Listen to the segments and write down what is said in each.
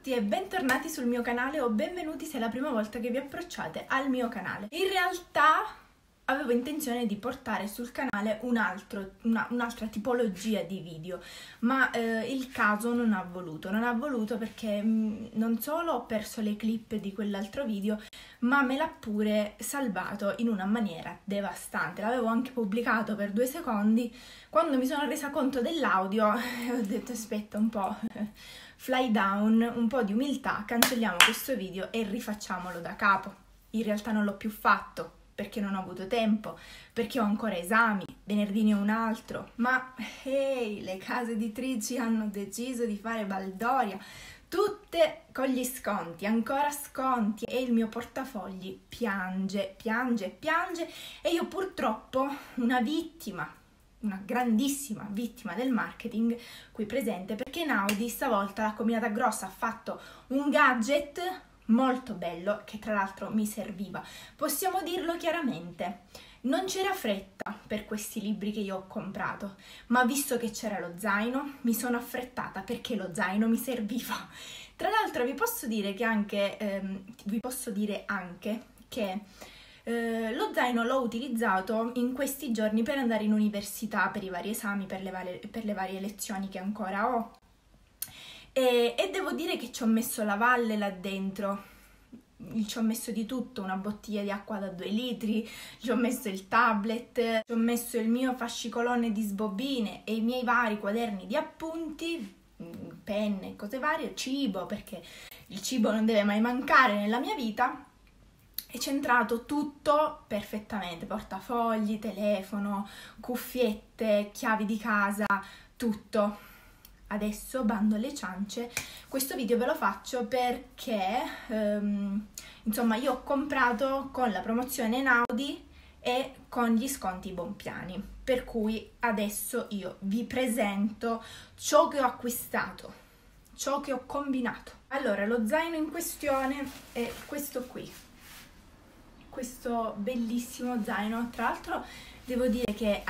tutti e bentornati sul mio canale o benvenuti se è la prima volta che vi approcciate al mio canale. In realtà avevo intenzione di portare sul canale un'altra tipologia di video, ma il caso non ha voluto perché non solo ho perso le clip di quell'altro video, ma me l'ha pure salvato in una maniera devastante. L'avevo anche pubblicato per 2 secondi, quando mi sono resa conto dell'audio ho detto aspetta un po', fly down, un po' di umiltà, cancelliamo questo video e rifacciamolo da capo. In realtà non l'ho più fatto perché non ho avuto tempo, perché ho ancora esami, venerdì ne ho un altro, ma hey, le case editrici hanno deciso di fare baldoria, tutte con gli sconti, ancora sconti, e il mio portafogli piange e io purtroppo una grandissima vittima del marketing qui presente, perché Einaudi stavolta la combinata grossa ha fatto un gadget molto bello che tra l'altro mi serviva. Possiamo dirlo chiaramente, non c'era fretta per questi libri che io ho comprato, ma visto che c'era lo zaino mi sono affrettata perché lo zaino mi serviva. Tra l'altro vi posso dire anche che lo zaino l'ho utilizzato in questi giorni per andare in università, per i vari esami, per le varie lezioni che ancora ho. E devo dire che ci ho messo la valle là dentro, ci ho messo di tutto, una bottiglia di acqua da 2 litri, ci ho messo il tablet, ci ho messo il mio fascicolone di sbobine e i miei vari quaderni di appunti, penne, cose varie, cibo, perché il cibo non deve mai mancare nella mia vita. È centrato tutto perfettamente, portafogli, telefono, cuffiette, chiavi di casa, tutto. Adesso, bando alle ciance, questo video ve lo faccio perché, insomma, io ho comprato con la promozione Einaudi e con gli sconti Bompiani, per cui adesso io vi presento ciò che ho acquistato, ciò che ho combinato. Allora, lo zaino in questione è questo qui, questo bellissimo zaino. Tra l'altro devo dire che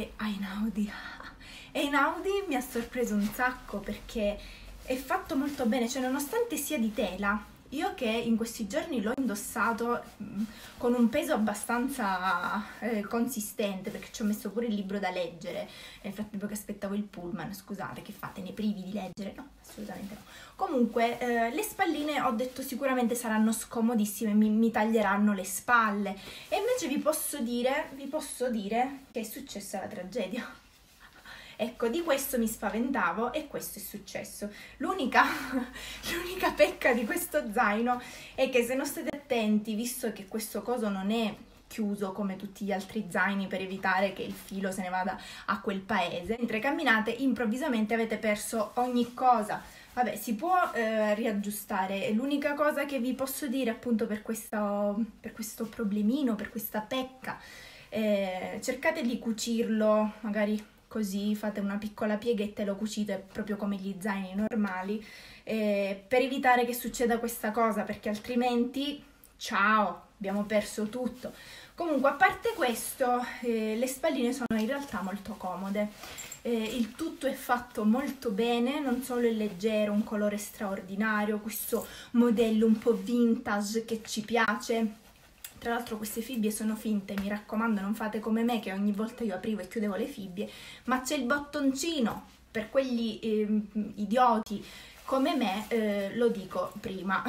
Einaudi mi ha sorpreso un sacco perché è fatto molto bene, cioè nonostante sia di tela, io che in questi giorni l'ho indossato con un peso abbastanza consistente, perché ci ho messo pure il libro da leggere nel frattempo che aspettavo il pullman. Scusate, che fate, ne privi di leggere? No, assolutamente no. Comunque le spalline ho detto sicuramente saranno scomodissime, mi taglieranno le spalle, e invece vi posso dire che è successa la tragedia. Ecco, di questo mi spaventavo e questo è successo. L'unica pecca di questo zaino è che se non state attenti, visto che questo coso non è chiuso come tutti gli altri zaini per evitare che il filo se ne vada a quel paese, mentre camminate improvvisamente avete perso ogni cosa. Vabbè, si può riaggiustare. L'unica cosa che vi posso dire appunto per questo problemino, per questa pecca, cercate di cucirlo, magari così fate una piccola pieghetta e lo cucite proprio come gli zaini normali, per evitare che succeda questa cosa, perché altrimenti ciao, abbiamo perso tutto. Comunque, a parte questo, le spalline sono in realtà molto comode, il tutto è fatto molto bene, non solo è leggero, un colore straordinario, questo modello un po' vintage che ci piace. Tra l'altro queste fibbie sono finte, mi raccomando, non fate come me che ogni volta io aprivo e chiudevo le fibbie, ma c'è il bottoncino per quegli idioti come me, lo dico prima.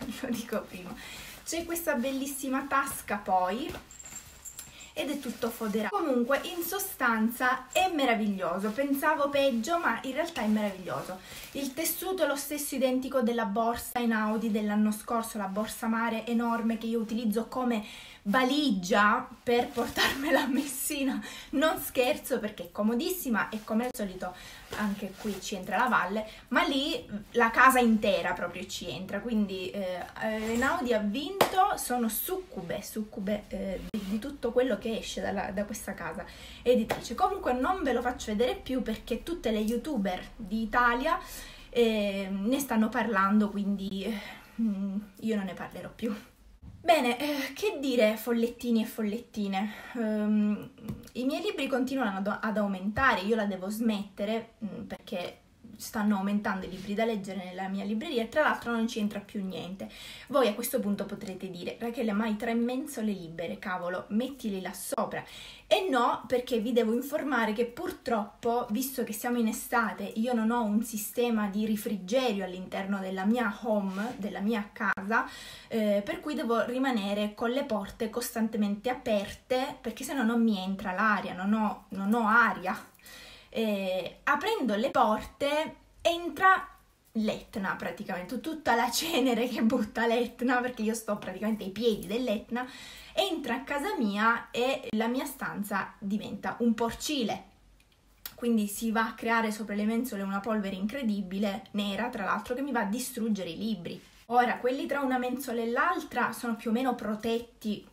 C'è questa bellissima tasca poi, ed è tutto foderato. Comunque, in sostanza è meraviglioso, pensavo peggio, ma in realtà è meraviglioso. Il tessuto è lo stesso identico della borsa Einaudi dell'anno scorso, la borsa mare enorme che io utilizzo come valigia per portarmela a Messina. Non scherzo, perché è comodissima e come al solito anche qui ci entra la valle, ma lì la casa intera proprio ci entra, quindi Einaudi ha vinto, sono succube di tutto quello che esce da questa casa editrice. Comunque non ve lo faccio vedere più perché tutte le youtuber d'Italia ne stanno parlando, quindi io non ne parlerò più. Bene, che dire, follettini e follettine, i miei libri continuano ad aumentare, io la devo smettere perché stanno aumentando i libri da leggere nella mia libreria e tra l'altro non ci entra più niente. Voi a questo punto potrete dire: Rachele, ma hai 3 mensole libere, cavolo, mettili là sopra. E no, perché vi devo informare che purtroppo, visto che siamo in estate, io non ho un sistema di refrigerio all'interno della mia home, della mia casa, per cui devo rimanere con le porte costantemente aperte, perché sennò non mi entra l'aria, non ho aria. Aprendo le porte entra l'Etna, praticamente tutta la cenere che butta l'Etna, perché io sto praticamente ai piedi dell'Etna, entra a casa mia e la mia stanza diventa un porcile, quindi si va a creare sopra le mensole una polvere incredibile, nera tra l'altro, che mi va a distruggere i libri. Ora, quelli tra una mensola e l'altra sono più o meno protetti,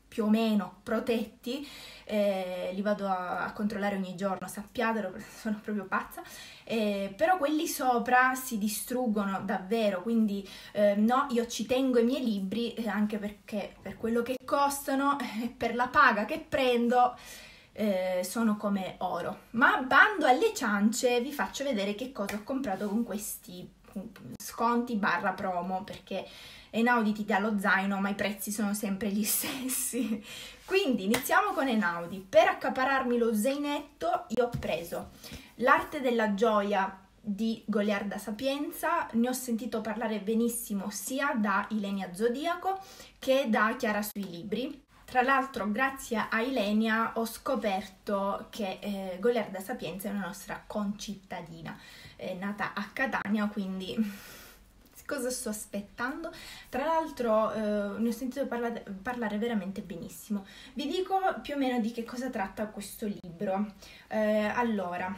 li vado a controllare ogni giorno, sappiatelo, sono proprio pazza, però quelli sopra si distruggono davvero, quindi no, io ci tengo i miei libri, anche perché per quello che costano, per la paga che prendo, sono come oro. Ma bando alle ciance, vi faccio vedere che cosa ho comprato con questi sconti barra promo, perché Einaudi ti dà lo zaino, ma i prezzi sono sempre gli stessi. Quindi iniziamo con Einaudi. Per accapararmi lo zainetto io ho preso L'arte della gioia di Goliarda Sapienza. Ne ho sentito parlare benissimo sia da Ilenia Zodiaco che da Chiara sui libri. Tra l'altro, grazie a Ilenia ho scoperto che Goliarda Sapienza è una nostra concittadina, è nata a Catania, quindi cosa sto aspettando? Tra l'altro ne ho sentito parlare veramente benissimo. Vi dico più o meno di che cosa tratta questo libro. Allora,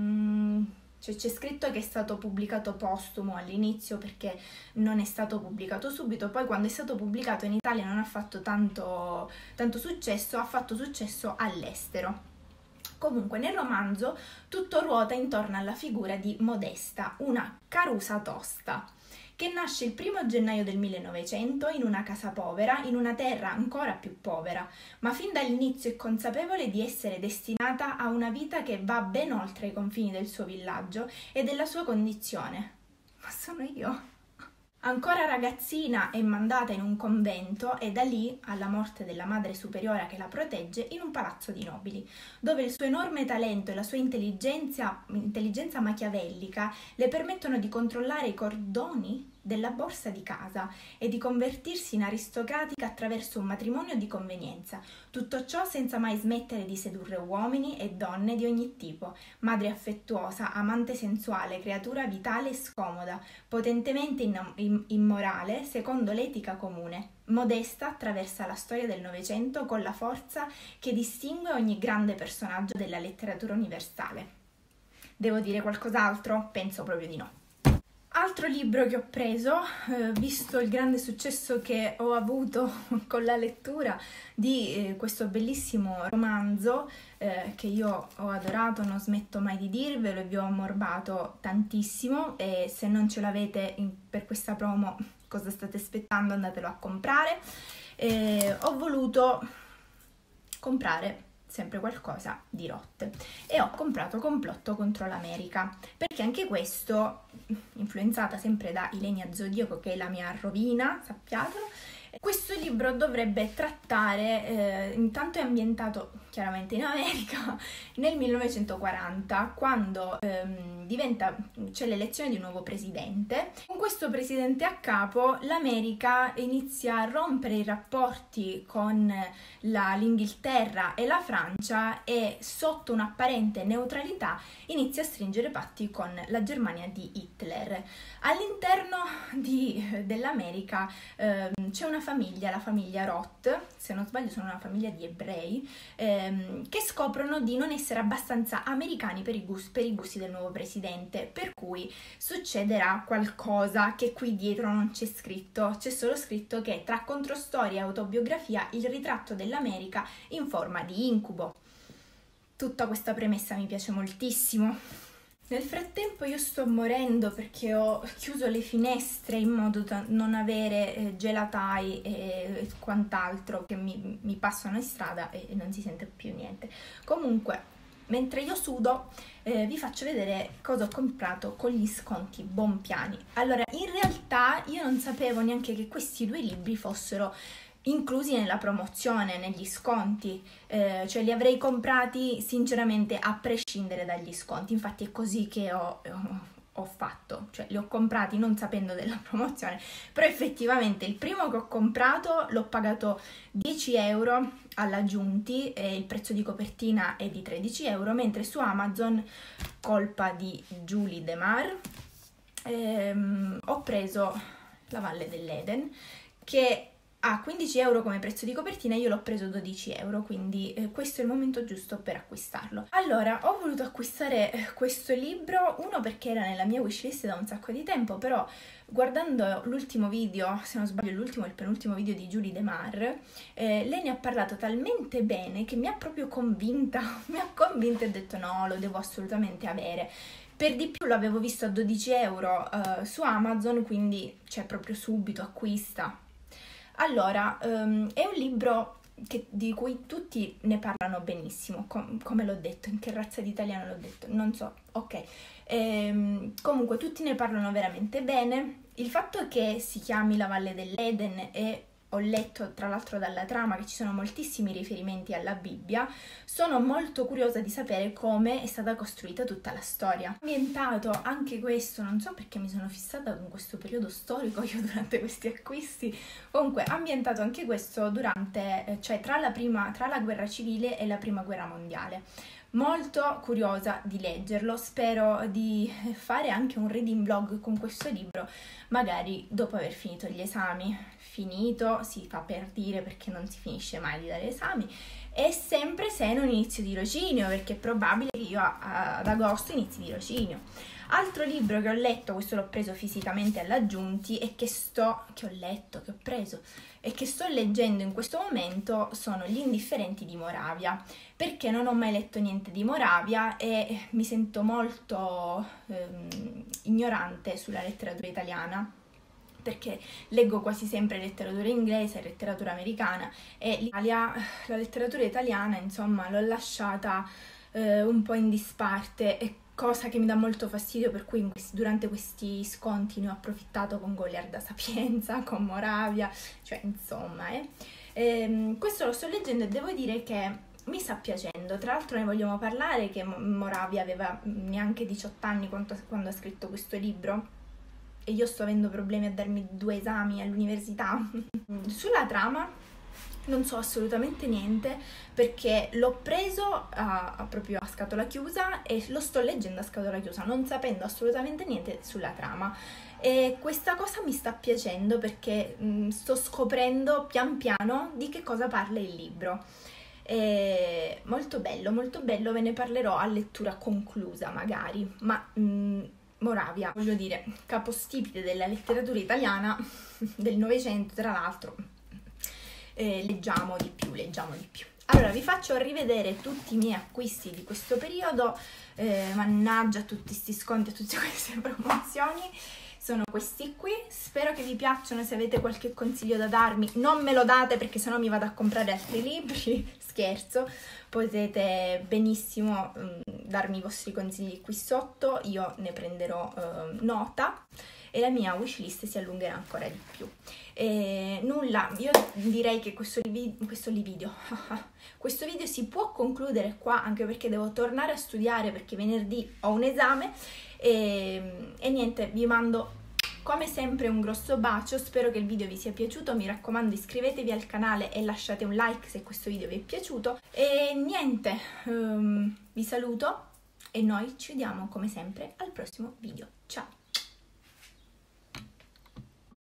c'è scritto che è stato pubblicato postumo all'inizio, perché non è stato pubblicato subito, poi quando è stato pubblicato in Italia non ha fatto tanto successo, ha fatto successo all'estero. Comunque nel romanzo tutto ruota intorno alla figura di Modesta, una carusa tosta, che nasce il 1° gennaio del 1900 in una casa povera, in una terra ancora più povera, ma fin dall'inizio è consapevole di essere destinata a una vita che va ben oltre i confini del suo villaggio e della sua condizione. Ma sono io? Ancora ragazzina è mandata in un convento e da lì, alla morte della madre superiora che la protegge, in un palazzo di nobili, dove il suo enorme talento e la sua intelligenza machiavellica le permettono di controllare i cordoni della borsa di casa e di convertirsi in aristocratica attraverso un matrimonio di convenienza. Tutto ciò senza mai smettere di sedurre uomini e donne di ogni tipo. Madre affettuosa, amante sensuale, creatura vitale e scomoda, potentemente immorale secondo l'etica comune. Modesta attraversa la storia del Novecento con la forza che distingue ogni grande personaggio della letteratura universale. Devo dire qualcos'altro? Penso proprio di no. Altro libro che ho preso, visto il grande successo che ho avuto con la lettura di questo bellissimo romanzo che io ho adorato, non smetto mai di dirvelo e vi ho ammorbato tantissimo, e se non ce l'avete per questa promo cosa state aspettando? Andatelo a comprare. Ho voluto comprare sempre qualcosa di Roth e ho comprato Complotto contro l'America, perché anche questo, influenzata sempre da Ilenia Zodiaco, che è la mia rovina, sappiatelo, questo libro dovrebbe trattare, intanto è ambientato chiaramente in America nel 1940, quando c'è l'elezione di un nuovo presidente. Con questo presidente a capo l'America inizia a rompere i rapporti con l'Inghilterra e la Francia e, sotto un'apparente neutralità, inizia a stringere patti con la Germania di Hitler. All'interno dell'America c'è una famiglia, la famiglia Roth, se non sbaglio sono una famiglia di ebrei, che scoprono di non essere abbastanza americani per i gusti del nuovo presidente, per cui succederà qualcosa che qui dietro non c'è scritto. C'è solo scritto che tra controstoria e autobiografia il ritratto dell'America in forma di incubo. Tutta questa premessa mi piace moltissimo. Nel frattempo io sto morendo perché ho chiuso le finestre in modo da non avere gelatai e quant'altro che mi passano in strada e non si sente più niente. Comunque, mentre io sudo vi faccio vedere cosa ho comprato con gli sconti Bompiani. Allora, in realtà io non sapevo neanche che questi due libri fossero inclusi nella promozione, negli sconti, cioè li avrei comprati sinceramente a prescindere dagli sconti, infatti è così che ho fatto, cioè li ho comprati non sapendo della promozione, però effettivamente il primo che ho comprato l'ho pagato 10 euro alla Giunti e il prezzo di copertina è di 13 euro, mentre su Amazon, colpa di Julie Demar, ho preso La Valle dell'Eden, che a 15 euro come prezzo di copertina, io l'ho preso 12 euro, quindi questo è il momento giusto per acquistarlo. Allora, ho voluto acquistare questo libro, uno perché era nella mia wishlist da un sacco di tempo, però guardando l'ultimo video, se non sbaglio l'ultimo e il penultimo video di Julie Demar, lei ne ha parlato talmente bene che mi ha proprio convinta, mi ha convinta e ho detto no, lo devo assolutamente avere. Per di più l'avevo visto a 12 euro su Amazon, quindi c'è proprio subito acquista. Allora, è un libro di cui tutti ne parlano benissimo, come l'ho detto, in che razza di italiano l'ho detto, non so, ok. Comunque tutti ne parlano veramente bene. Il fatto che si chiami La Valle dell'Eden e ho letto tra l'altro dalla trama che ci sono moltissimi riferimenti alla Bibbia, sono molto curiosa di sapere come è stata costruita tutta la storia. Ambientato anche questo, non so perché mi sono fissata con questo periodo storico io durante questi acquisti, comunque ambientato anche questo durante, cioè tra la guerra civile e la prima guerra mondiale. Molto curiosa di leggerlo, spero di fare anche un reading vlog con questo libro, magari dopo aver finito gli esami. Finito, si fa per dire perché non si finisce mai di dare esami, e sempre se non inizio tirocinio, perché è probabile che io ad agosto inizi tirocinio. Altro libro che ho letto, questo l'ho preso fisicamente alla Giunti e che ho preso e che sto leggendo in questo momento sono Gli Indifferenti di Moravia, perché non ho mai letto niente di Moravia e mi sento molto ignorante sulla letteratura italiana, perché leggo quasi sempre letteratura inglese, letteratura americana, e l'Italia, la letteratura italiana, insomma, l'ho lasciata un po' in disparte, e cosa che mi dà molto fastidio, per cui durante questi sconti ne ho approfittato con Goliarda Sapienza, con Moravia, cioè insomma, questo lo sto leggendo e devo dire che mi sta piacendo. Tra l'altro ne vogliamo parlare che Moravia aveva neanche 18 anni quando ha scritto questo libro, e io sto avendo problemi a darmi 2 esami all'università. Sulla trama non so assolutamente niente, perché l'ho preso proprio a scatola chiusa e lo sto leggendo a scatola chiusa, non sapendo assolutamente niente sulla trama. E questa cosa mi sta piacendo perché sto scoprendo pian piano di che cosa parla il libro. Molto bello, ve ne parlerò a lettura conclusa magari, ma Moravia, voglio dire, capostipite della letteratura italiana del Novecento, tra l'altro, leggiamo di più. Allora, vi faccio rivedere tutti i miei acquisti di questo periodo, mannaggia tutti questi sconti e tutte queste promozioni, sono questi qui, spero che vi piacciono. Se avete qualche consiglio da darmi, non me lo date perché sennò mi vado a comprare altri libri, scherzo, potete benissimo darmi i vostri consigli qui sotto, io ne prenderò nota e la mia wishlist si allungherà ancora di più. Nulla, io direi che questo video si può concludere qua, anche perché devo tornare a studiare perché venerdì ho un esame e niente, vi mando come sempre un grosso bacio, spero che il video vi sia piaciuto, mi raccomando iscrivetevi al canale e lasciate un like se questo video vi è piaciuto e niente, vi saluto e noi ci vediamo come sempre al prossimo video, ciao!